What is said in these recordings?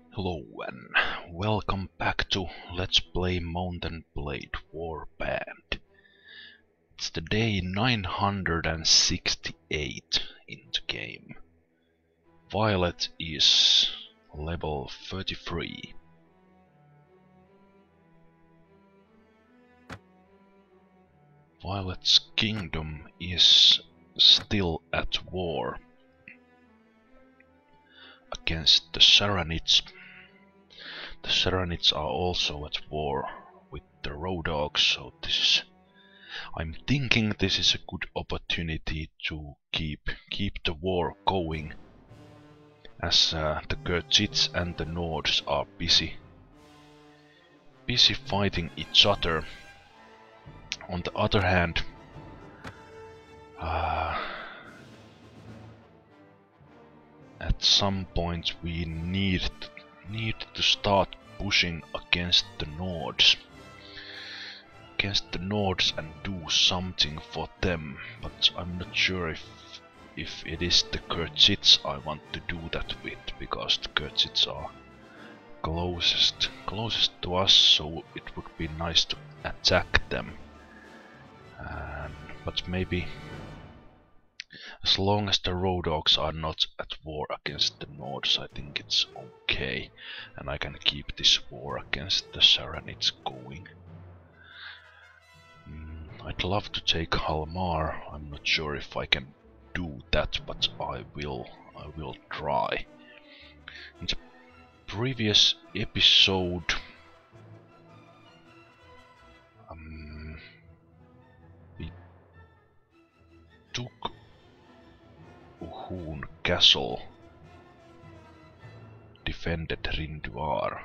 Hello and welcome back to Let's Play Mount&Blade Warband. It's the day 968 in the game. Violet is level 33. Violet's kingdom is still at war against the Serenids. The Serenids are also at war with the Road Dogs, so I'm thinking this is a good opportunity to keep the war going, as the Kerchits and the Nords are busy fighting each other. On the other hand, at some point we need to start pushing against the Nords. And do something for them, but I'm not sure if it is the Kerchits I want to do that with, because the Kerchits are closest to us, so it would be nice to attack them. But maybe as long as the Road Dogs are not at war against the Nords, I think it's okay, and I can keep this war against the Serenids going. I'd love to take Halmar. I'm not sure if I can do that, but I will try. In the previous episode, we took Uhun Castle, defended Rinduar,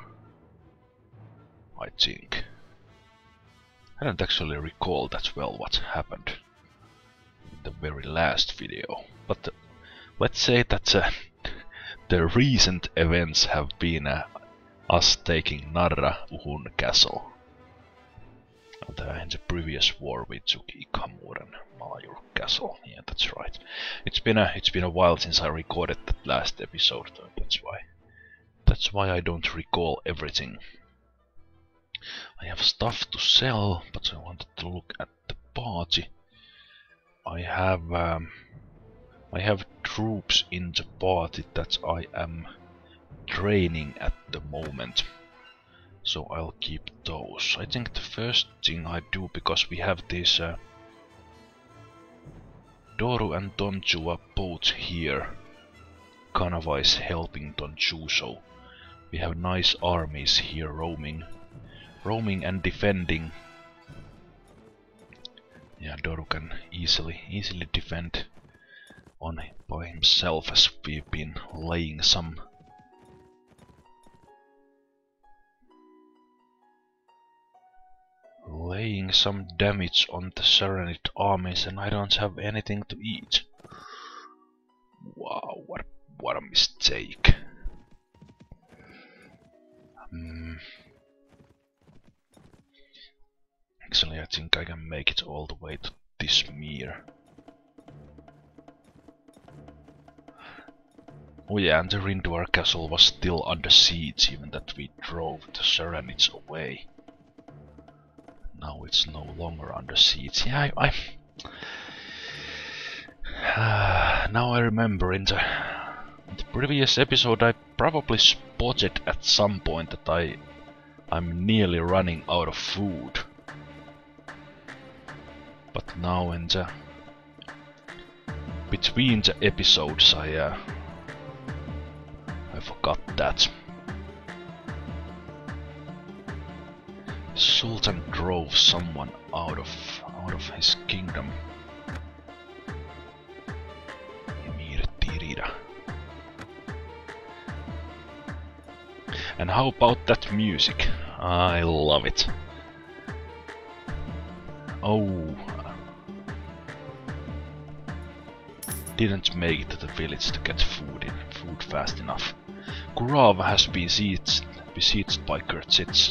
I think. I don't actually recall that well what happened in the very last video, but let's say that the recent events have been us taking Narra Uhun Castle. In the previous war we took Ikamur and Malajur Castle. Yeah, that's right. It's been a while since I recorded that last episode, though. That's why I don't recall everything. I have stuff to sell, but I wanted to look at the party. I have troops in the party that I am training at the moment, so I'll keep those. I think the first thing I do, because we have these Doru and Donju are both here. Kanava is helping Donju, so we have nice armies here roaming and defending. Yeah, Doru can easily defend by himself, as we've been laying some damage on the Serenid armies, and I don't have anything to eat. Wow, what a mistake. Actually, I think I can make it all the way to Dismere. Oh yeah, and the Rinduar Castle was still under siege, even that we drove the Serenids away. Now it's no longer under siege. Yeah, now I remember in the previous episode I probably spotted at some point that I'm nearly running out of food. But now in the between the episodes I forgot that. Sultan drove someone out of his kingdom. Emir Tirida. And how about that music? I love it. Oh, didn't make it to the village to get food fast enough. Kurav has been besieged by Kerchits.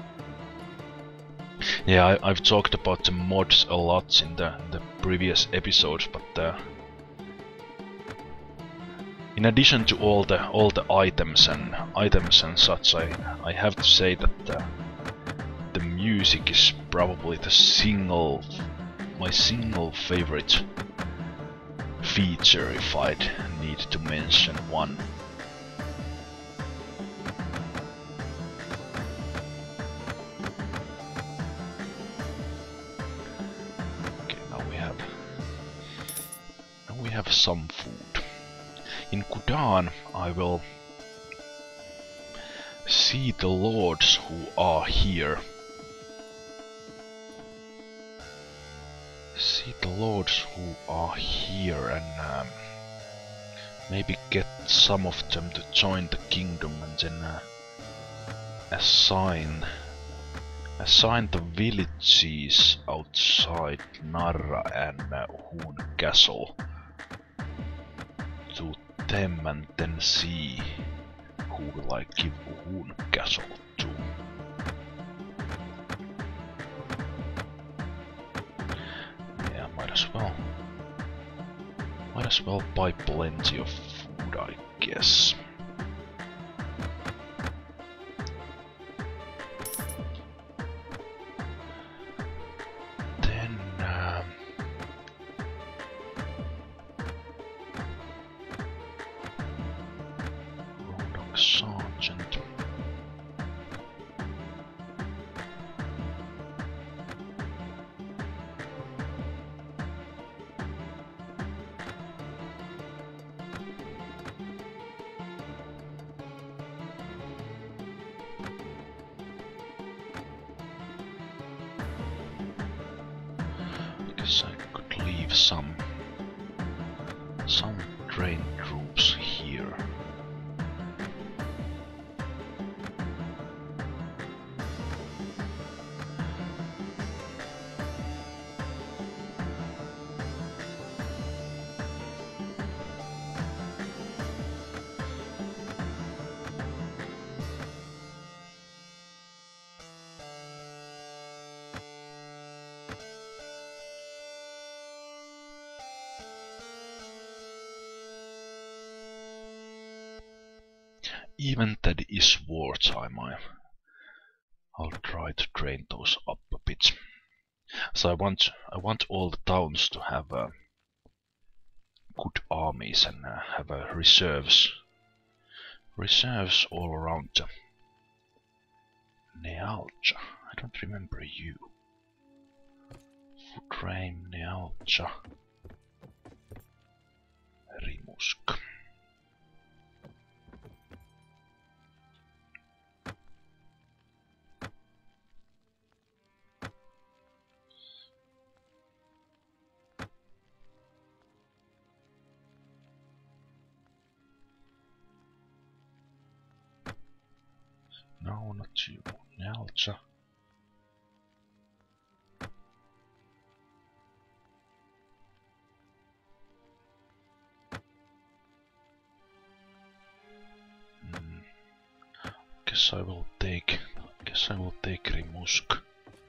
Yeah, I've talked about the mods a lot in the previous episodes, but In addition to all the items and such, I have to say that the music is probably my single favorite feature, if I'd need to mention one. Okay, now we have some food. In Kudan, I will see the lords who are here. And maybe get some of them to join the kingdom, and then assign the villages outside Narra and Hoon Castle to them, and then see who will I give Hoon Castle to. Yeah, might as well buy plenty of food, I guess. Then Roadhog Sergeant. I could leave some train troops here. Even that is wartime, I'll try to train those up a bit. So I want all the towns to have good armies and have reserves all around the Nealcha. I don't remember you. Futraim, Nealcha, Rimusk. No, not you, Nealcha. Guess I will take Rimusk.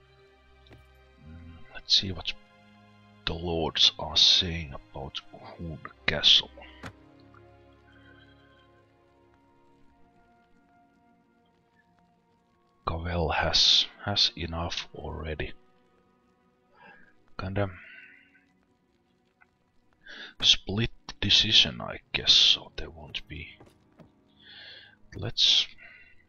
Let's see what the lords are saying about Hoon Castle. Cavell has enough already. Kinda split decision, I guess, so there won't be. Let's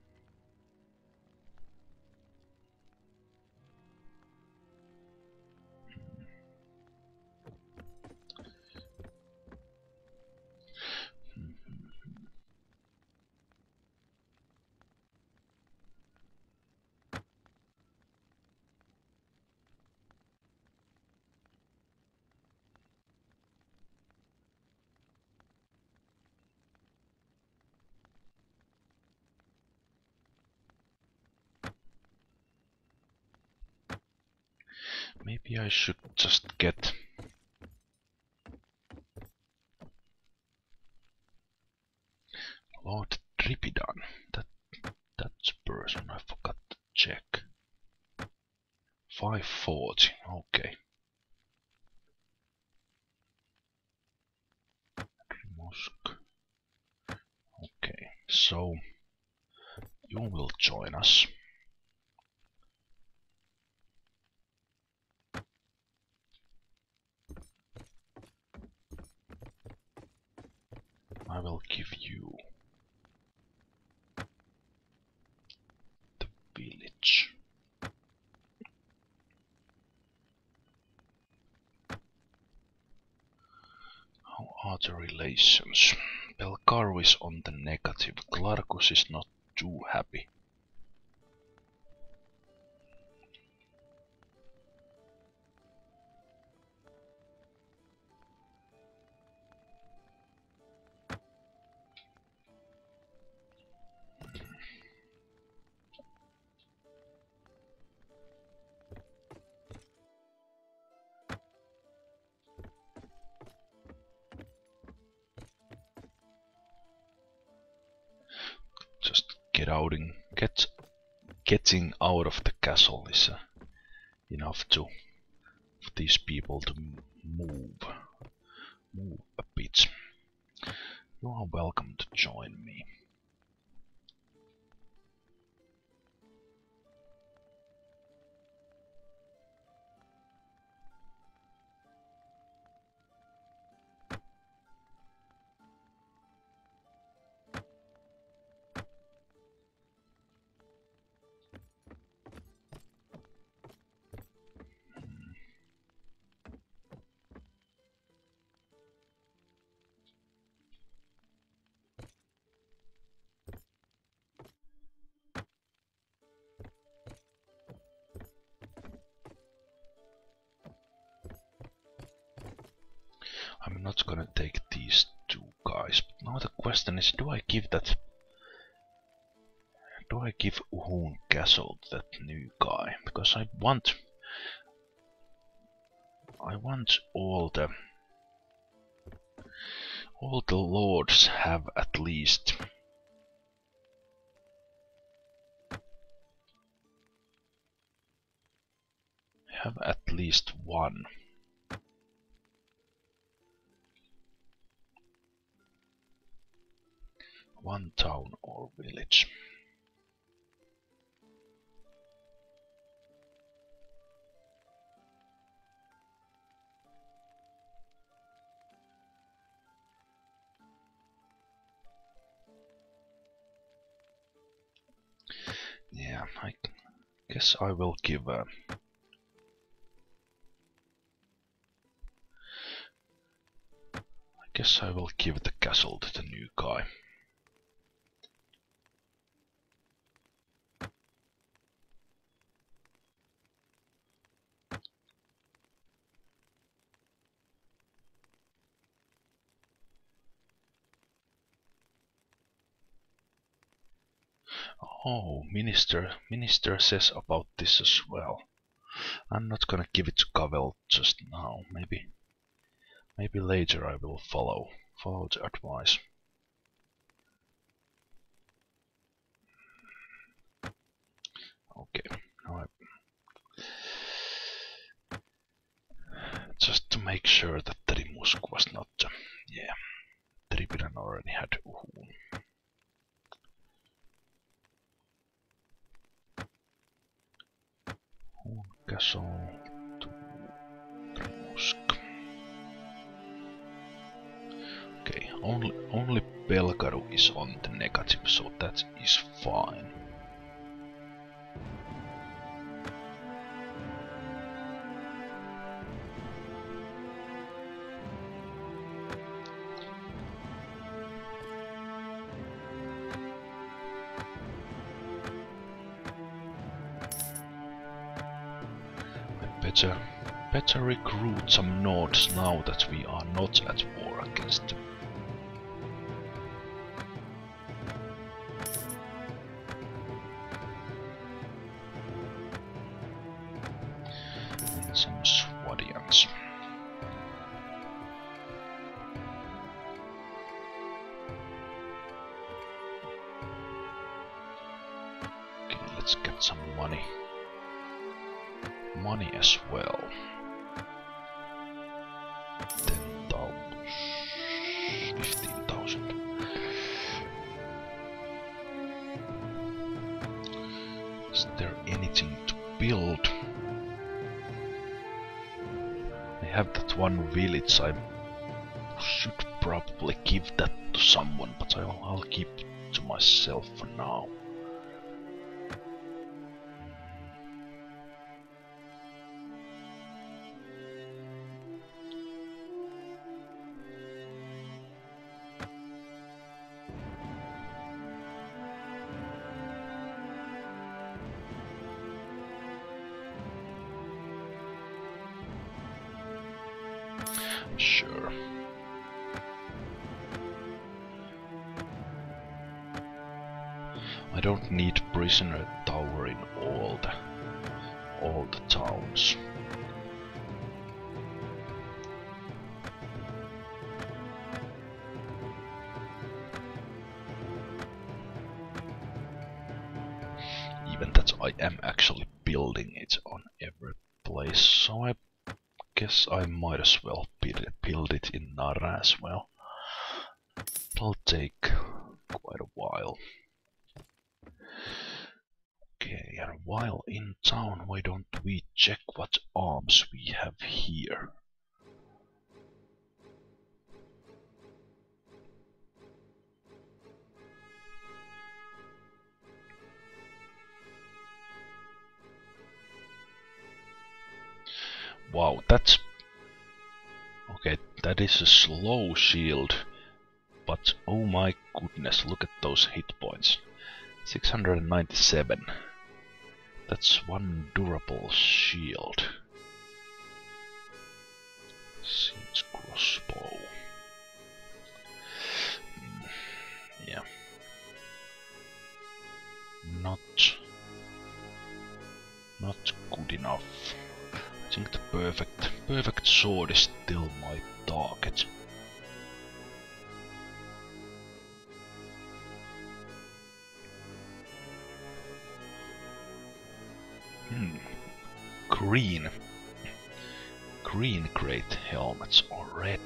maybe I should just get Lord Tripidan. That's a person I forgot to check. 540, okay. Rimusk. You will join us. I will give you the village. How are the relations? Belcaro is on the negative. Clarkus is not too happy. Just getting out of the castle is enough for these people to move a bit. You are welcome to join me. I'm not gonna take these two guys, but now the question is, do I give Uhun Castle to that new guy? Because I want all the lords have at least one town or village. Yeah, I guess I will give the castle to the new guy. Oh, minister says about this as well. I'm not gonna give it to Cavell just now. Maybe later I will follow the advice. Okay, now just to make sure that Terimusk was not. Yeah, Tribiran already had Uhun. Castle to Terimusk. Okay, only Belgaru is on the negative, so that is fine. Better recruit some Nords now that we are not at war against them. And some Swadians. Okay, let's get some money. Money as well. 10,000, 15,000. Is there anything to build? I have that one village. I should probably give that to someone, but I'll keep it to myself for now. Sure. I don't need prisoner tower in all the towns. Even that I am actually building it on every place, so I guess I might as well build it in Nara as well. It'll take quite a while. Okay, and while in town, why don't we check what arms we have here? Wow, that's... okay, that is a slow shield, but oh my goodness, look at those hit points. 697. That's one durable shield. Siege crossbow. Yeah. Not good enough. I think the perfect sword is still my target. Green great helmets or red.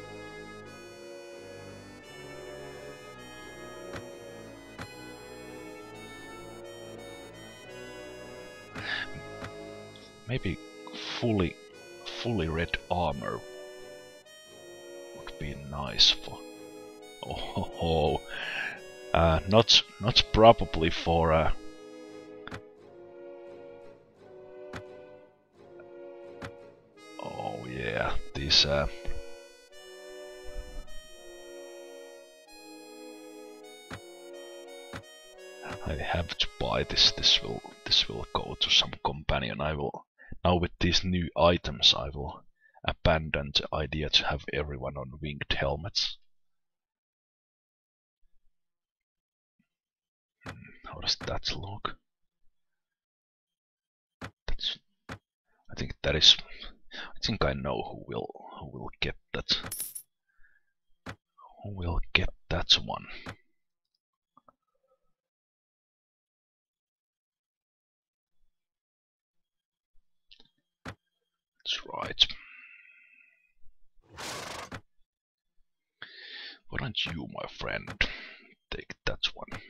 Maybe fully red armor would be nice for. Oh, not probably for. Oh yeah, these. I have to buy this. This will go to some companion. I will. Now with these new items, I will abandon the idea to have everyone on winged helmets. How does that look? That's. I think that is. I think I know who will get that. Who will get that one? That's right. Why don't you, my friend, take that one?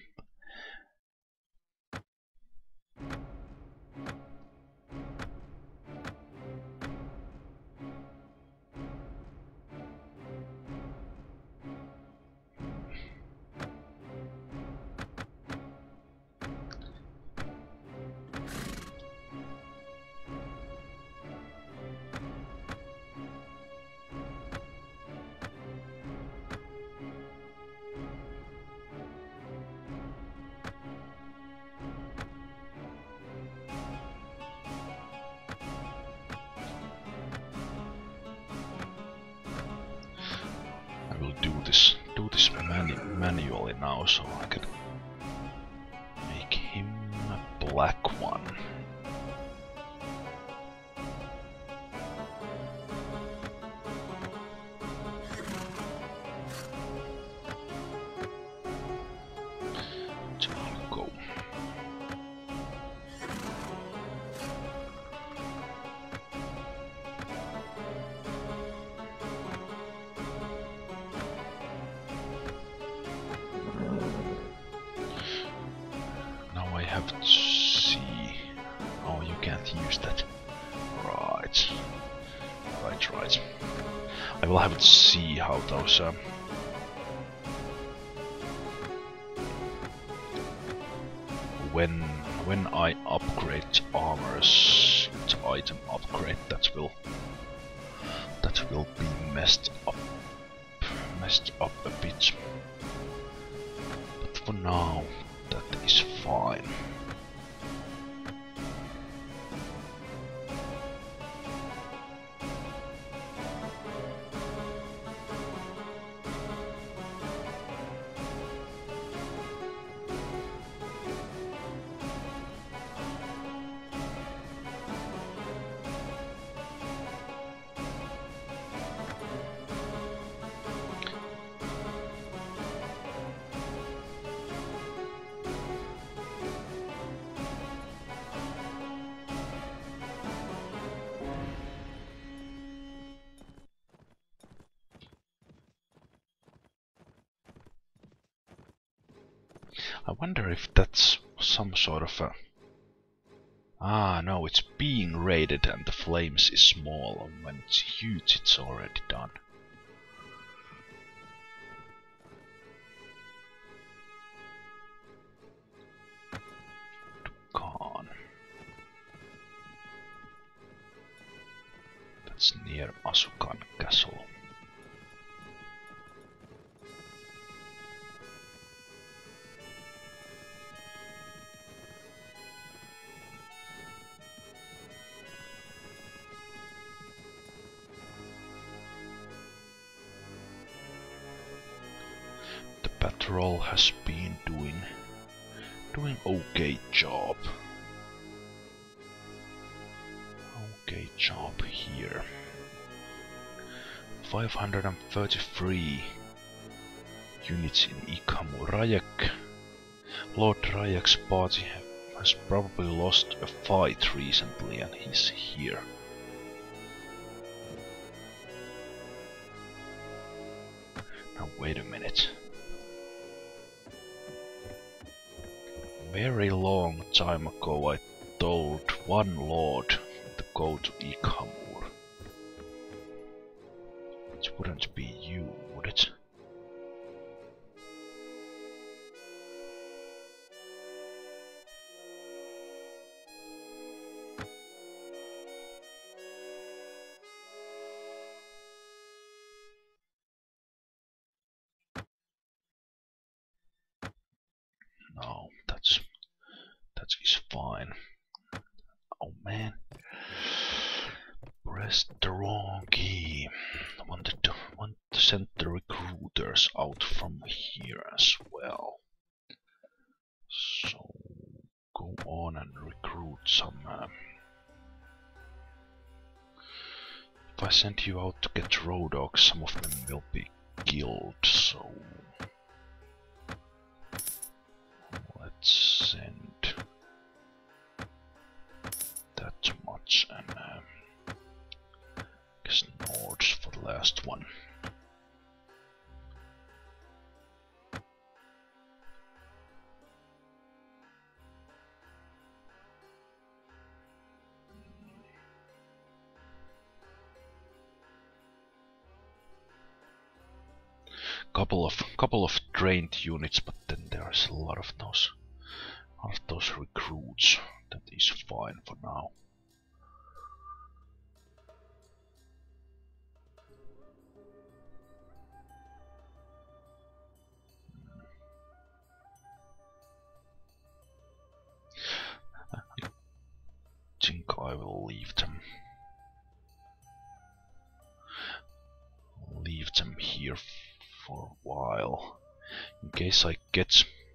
Do this manually now, so I can make him a black one. There you go. Have to see Right. I will have to see how those when I upgrade armors, it's item upgrade that will be messed up a bit. But for now, that is fine. I wonder if that's some sort of a... Ah, no, it's being raided and the flames is small. When it's huge, it's already done. Khan. That's near Asukan Castle. The patrol has been doing okay job. Okay job here. 533 units in Ikamu. Lord Rayek's party has probably lost a fight recently and he's here. Now wait a minute. Very long time ago I told one lord to go to Ikamur. It wouldn't be you, would it? No, that is fine. Oh man, pressed the wrong key. I want to send the recruiters out from here as well. So go on and recruit some. If I send you out to get road dogs, some of them will be killed. So let's send that much and guess Nords for the last one. Couple of trained units, but then there's a lot of those recruits. That is fine for now. I think I will leave them here for a while, in case I get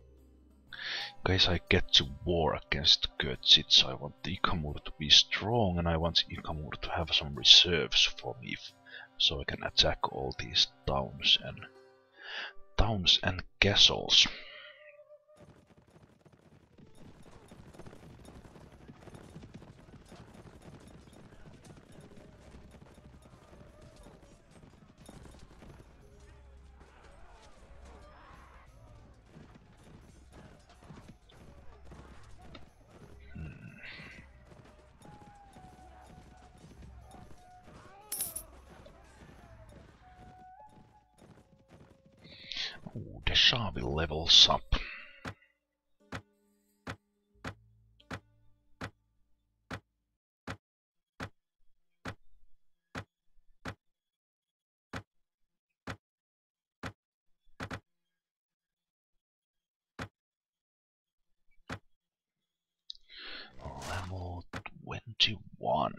to war against Götzitz. I want Ikamur to be strong, and I want Ikamur to have some reserves for me, so I can attack all these towns and castles. Shavi levels up. Level 21.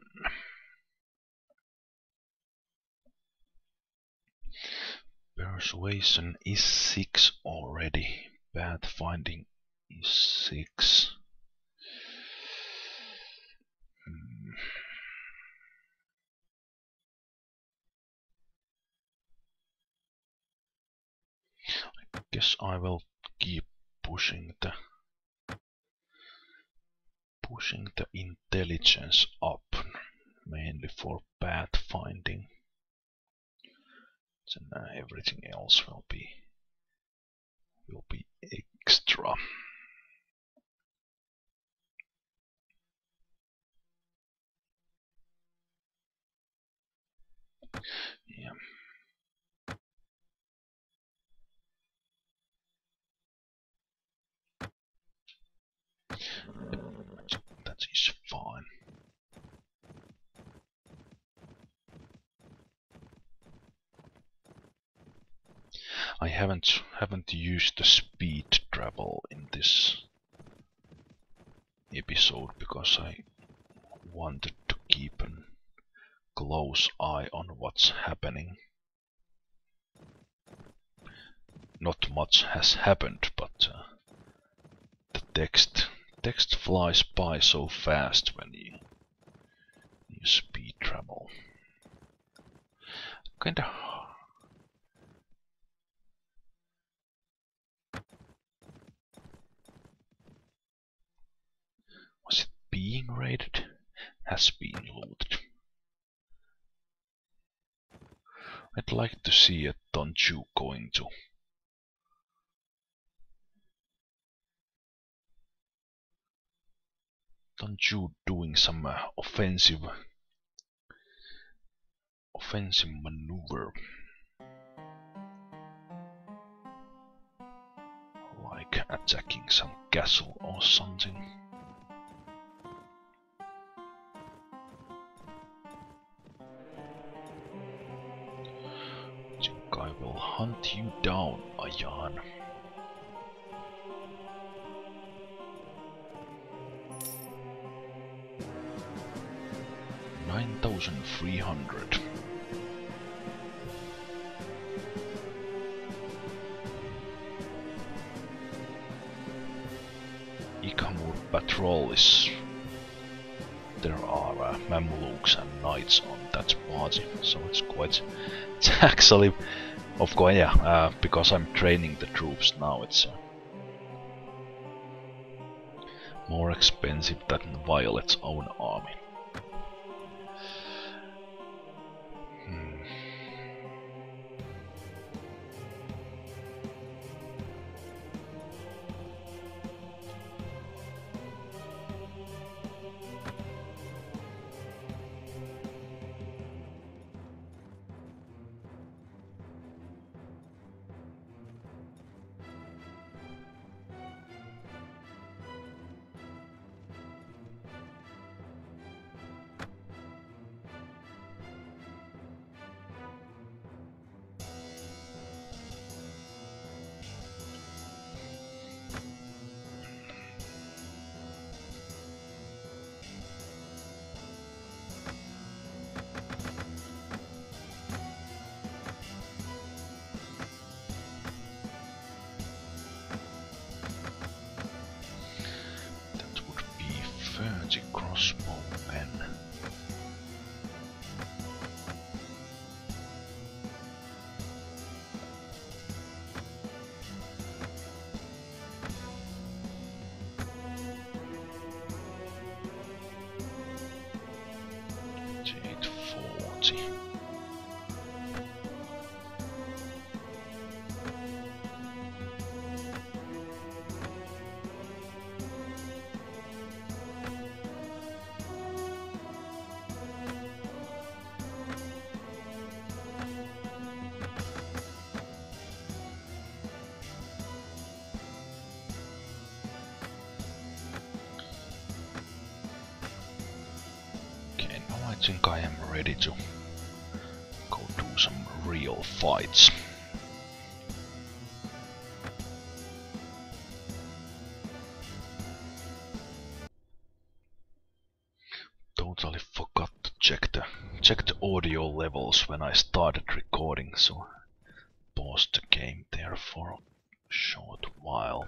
Persuasion is 6 already. Pathfinding is 6. I guess I will keep pushing the intelligence up, mainly for pathfinding. Then everything else will be extra. Yeah. That is fine. I haven't used the speed travel in this episode because I wanted to keep a close eye on what's happening. Not much has happened, but the text flies by so fast when you speed travel. Kinda. Was it being raided? Has been looted. I'd like to see a Donju going to doing some offensive maneuver, like attacking some castle or something. I think I will hunt you down, Ayan. 9,300. Ikamur patrol is... There are Mamluks and knights on that party, so it's quite... It's actually... Of course, yeah, because I'm training the troops now, it's... more expensive than Violet's own army. Crossbowmen. I think I am ready to go do some real fights. Totally forgot to check the audio levels when I started recording, so I paused the game there for a short while.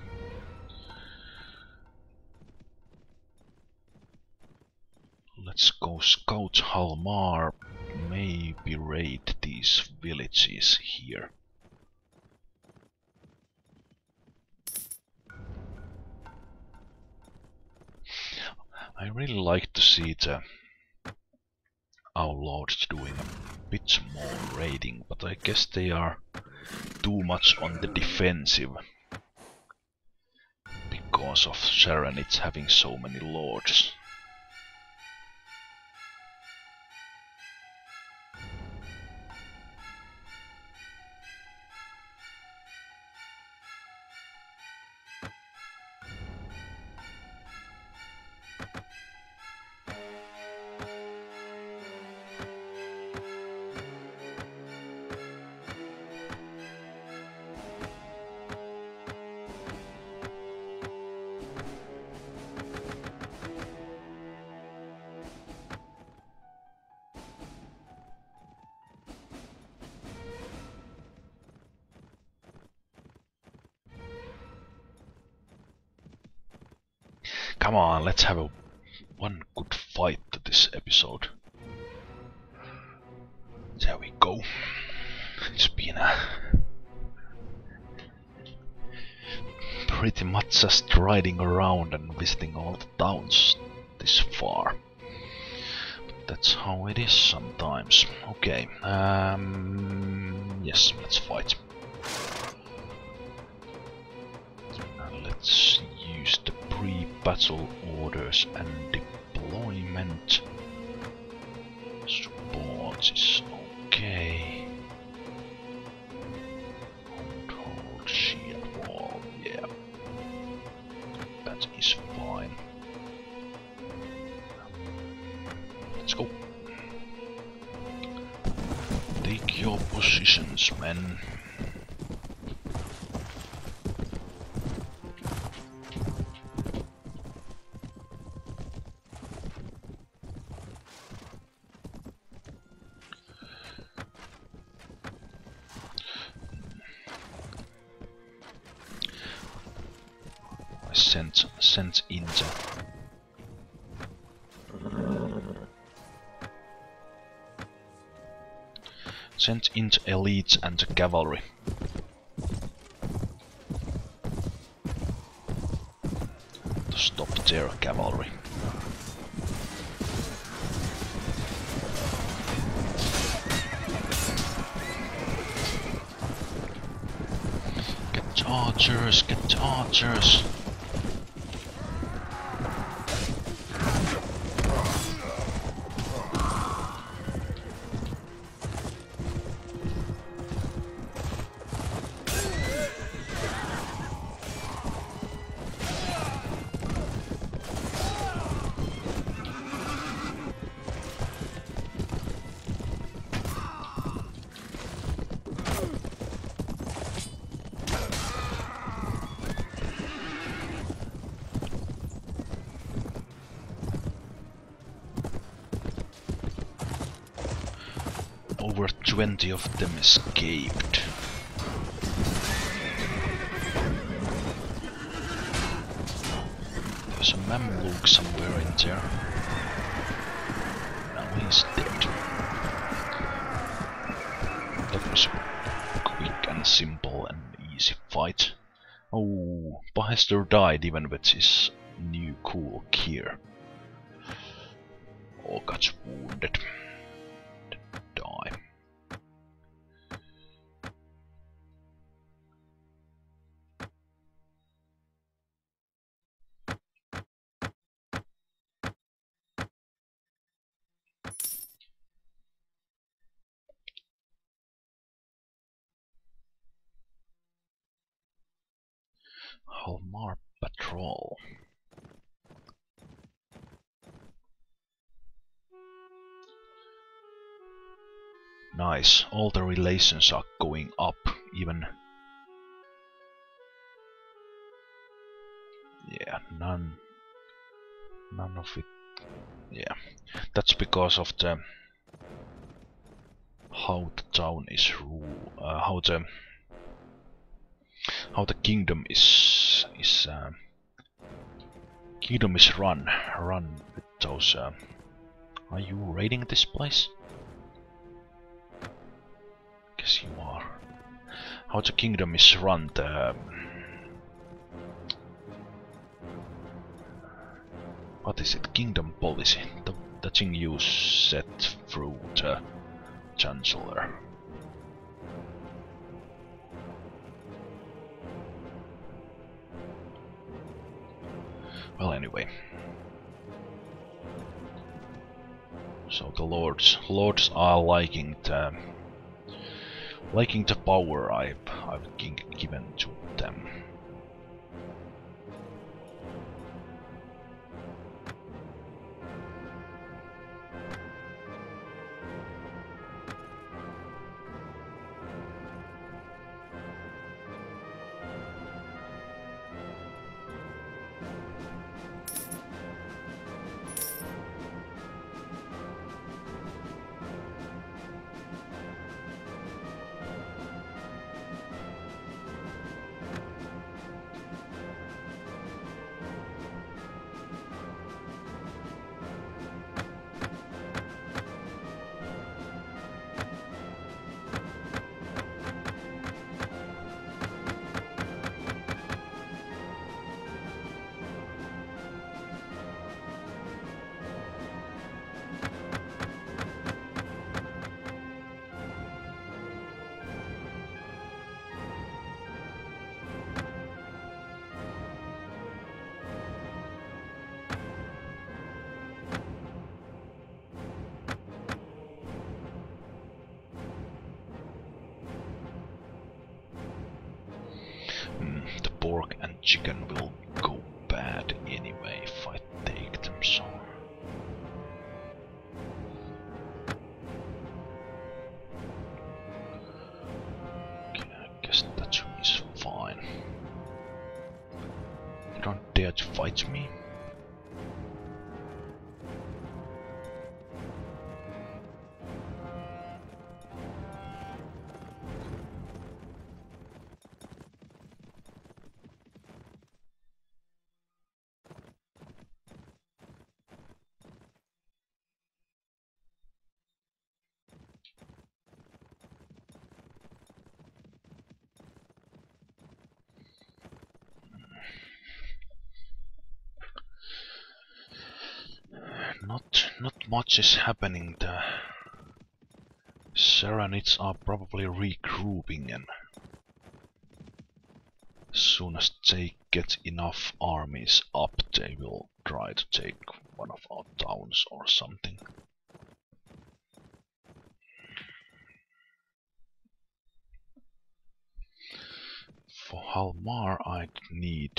Let's go scout Halmar, maybe raid these villages here. I really like to see our lords doing a bit more raiding, but I guess they are too much on the defensive because of Sharanitz having so many lords. Come on, let's have one good fight to this episode. There we go. It's been pretty much just riding around and visiting all the towns this far. But that's how it is sometimes. Okay, yes, let's fight. Let's use the pre-battle orders and deployment. Support is okay. Hold shield wall, yeah. That is fine. Let's go. Take your positions, men. Sent into elites and cavalry. To stop their cavalry. Get archers, get archers. Over 20 of them escaped. There's a Mamluk somewhere in there. Now he's dead. That was a quick and simple and easy fight. Oh, Bahester died even with his new cool gear. Or got wounded. Die. Halmar Patrol. Nice, all the relations are going up, even... Yeah, none of it... Yeah, that's because of the... how the town is ruled, how the kingdom is run with those... Are you raiding this place? Guess you are. How the kingdom is run, what is it? Kingdom policy. The thing you set through the Chancellor. Well, anyway. So the lords are liking the power I've given to them. The pork and chicken will go bad anyway if I take them, so... Okay, I guess that is fine. You don't dare to fight me? Not much is happening. The Serranids are probably regrouping, and as soon as they get enough armies up, they will try to take one of our towns or something. For Halmar I'd need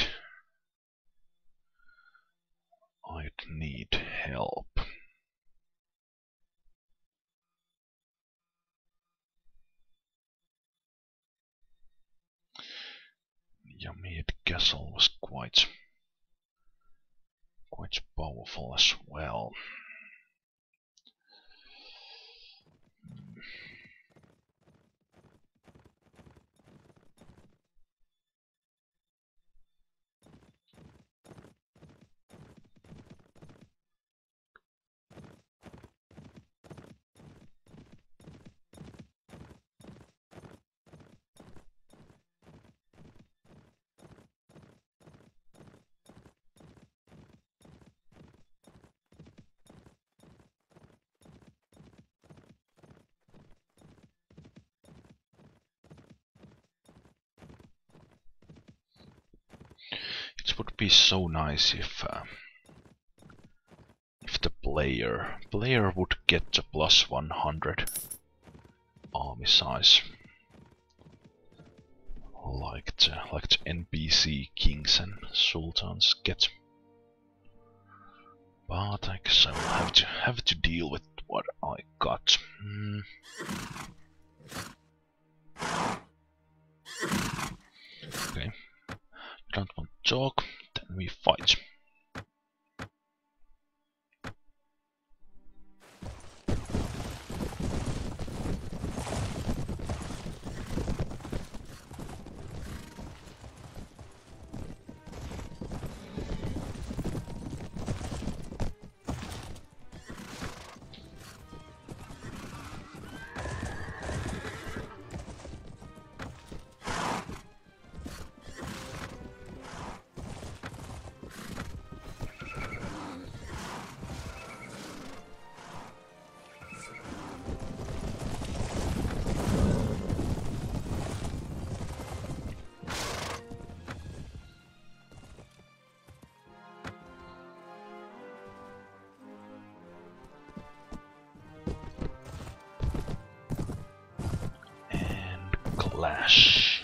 help. Yamid Castle was quite powerful as well. It would be so nice if the player would get the plus 100 army size, like the NPC kings and sultans get. But I guess I will have to deal with what I got. Okay. Don't want to talk, then we fight. Clash.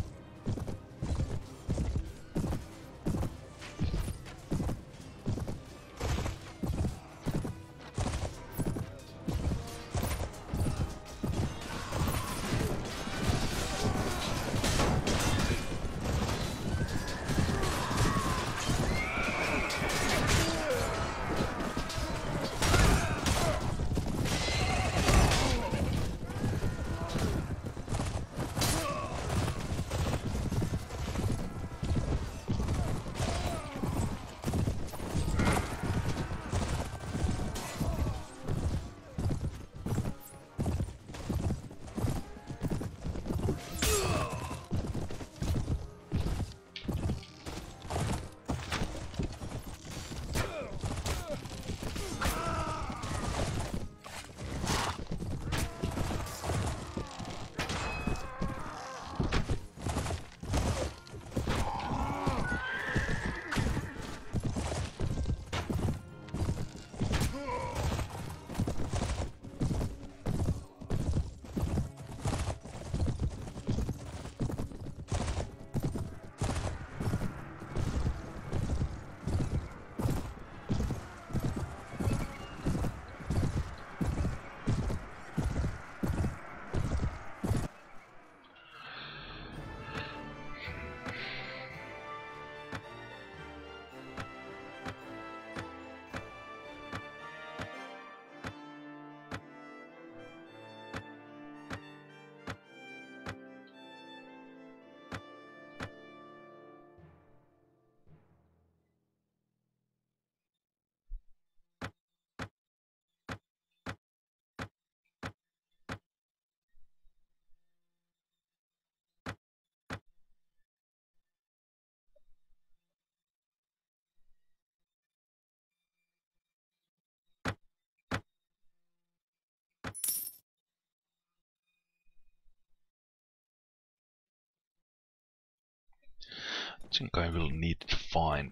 I think I will need to find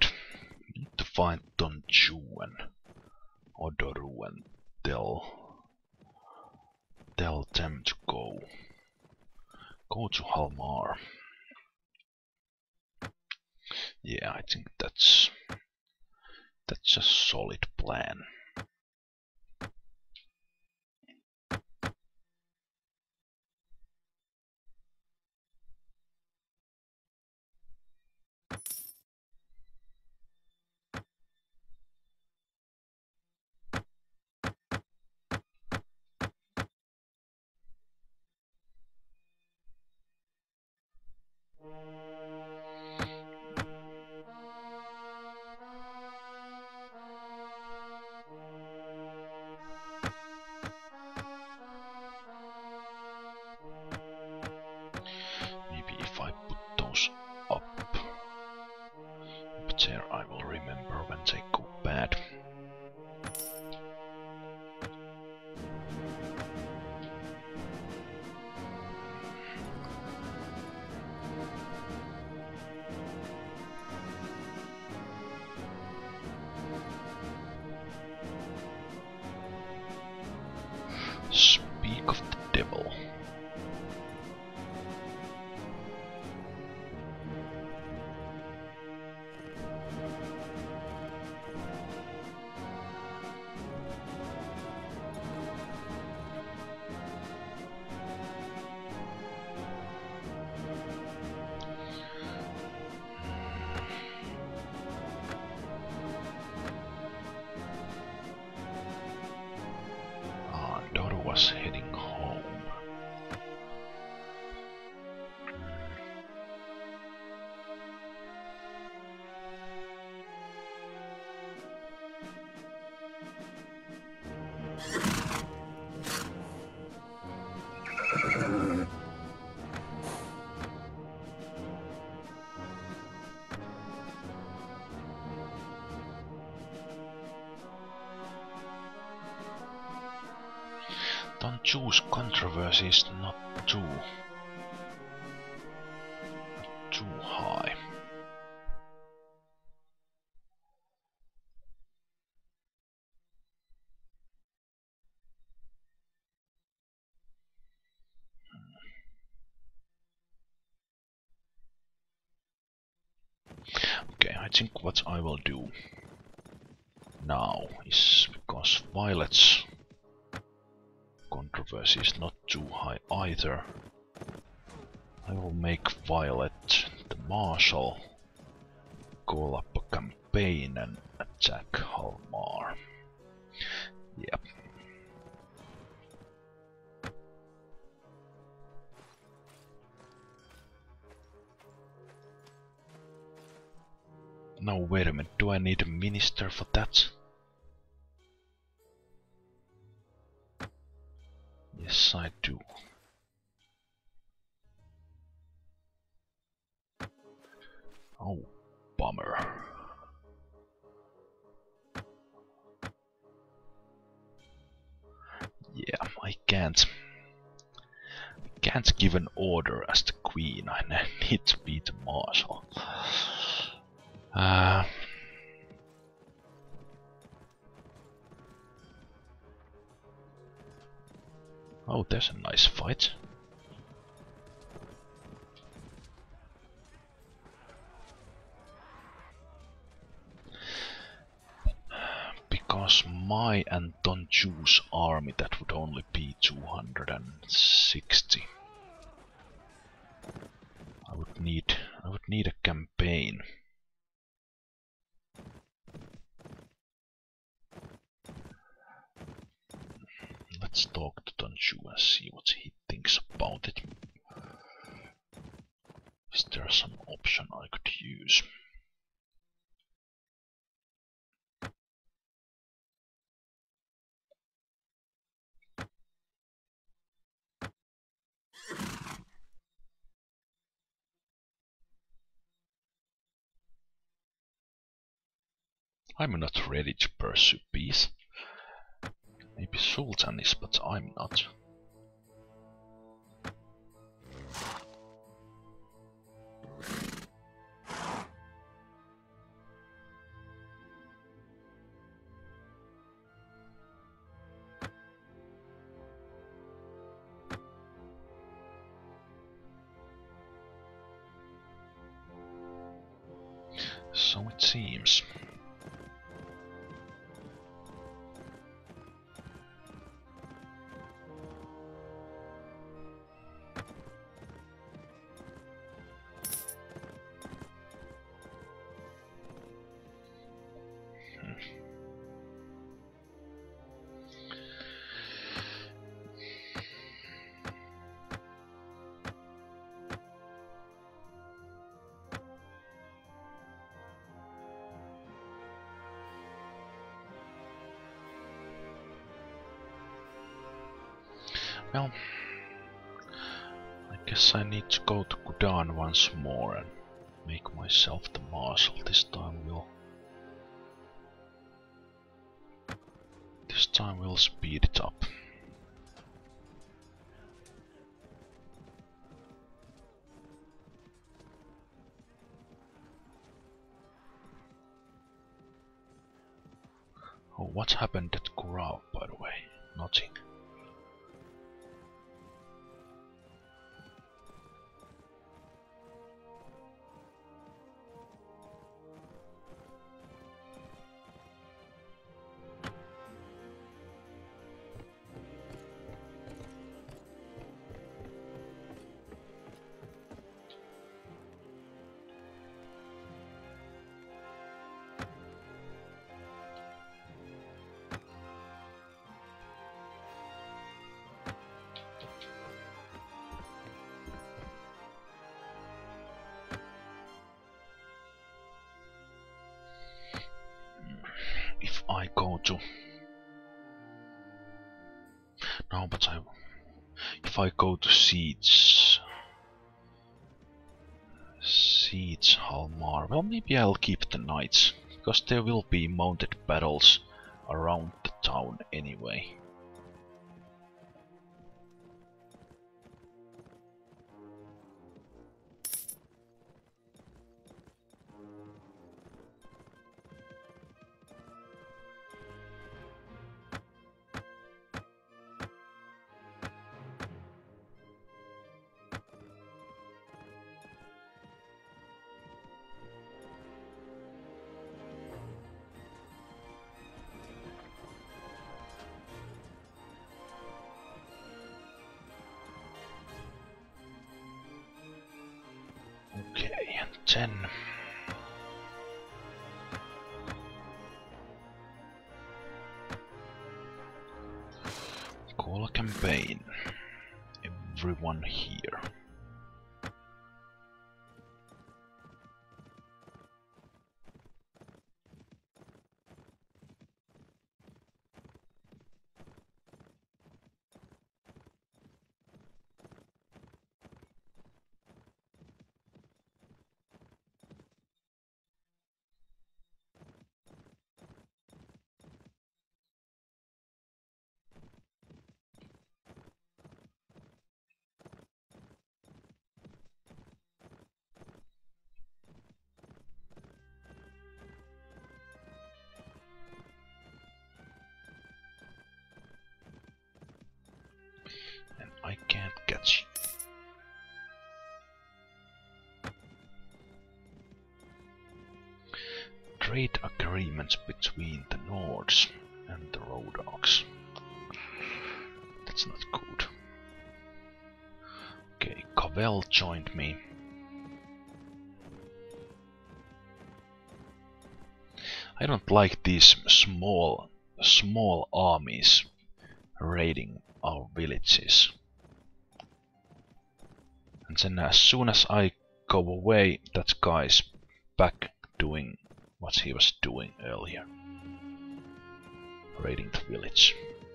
Don Juan or Doru and tell them to go to Halmar. Yeah, I think that's a solid plan. Maybe if I put those up, but there I will remember when they go bad. Speak of the devil. Don't choose controversies not too high. Okay, I think what I will do now is, because Violet's controversy is not too high either, I will make Violet the Marshal, call up a campaign and attack Halmar. Yep. Now wait a minute, do I need a minister for that? Yes, I do. Oh, bummer. Yeah, I can't give an order as the queen. I need to be the marshal. Oh, there's a nice fight. Because my and Donju's army, that would only be 260. I would need a campaign. Let's talk to Donju and see what he thinks about it. Is there some option I could use? I'm not ready to pursue peace. Maybe Sultan is, but I'm not. So it seems. Well, I guess I need to go to Kudan once more and make myself the marshal. This time we'll speed it up. Oh, what happened at Kurao, by the way? Nothing. If I go to No, but if I go to Siege Halmar, well, maybe I'll keep the knights, because there will be mounted battles around the town anyway. Okay, and then call a campaign. Everyone here. And I can't catch you. Trade agreements between the Nords and the Rodogs. That's not good. Okay, Cavell joined me. I don't like these small armies raiding our villages. And then as soon as I go away, that guy's back doing what he was doing earlier. Raiding the village.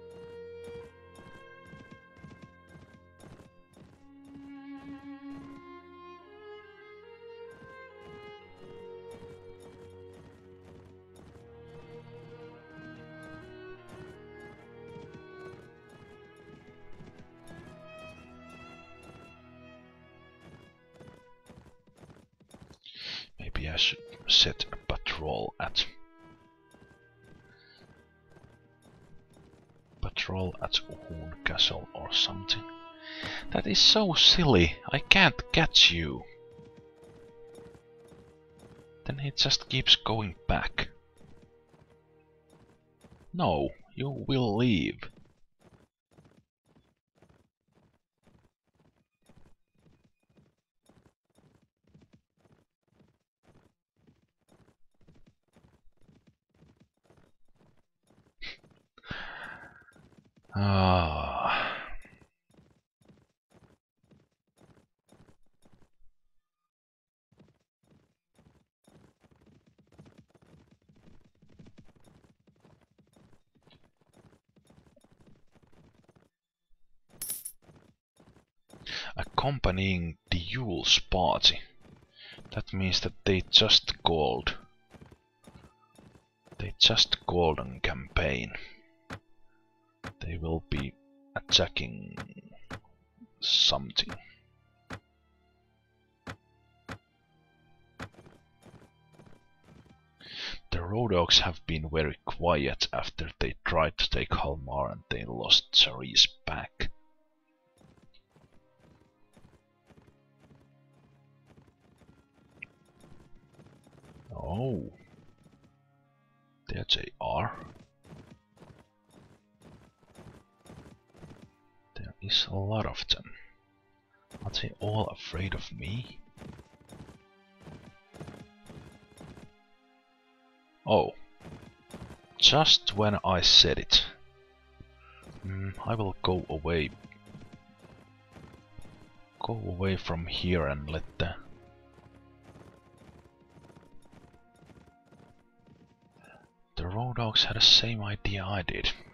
Maybe I should set a patrol at Uhun Castle or something. That is so silly. I can't catch you. Then he just keeps going back. No, you will leave. Ah. Accompanying the Yule's party. That means that they just called on campaign. They will be attacking something. The Rodogs have been very quiet after they tried to take Halmar and they lost Zari's back. Oh, there they are. There is a lot of them. Are they all afraid of me? Oh, just when I said it. I will go away. Go away from here and let the Rodogs had the same idea I did.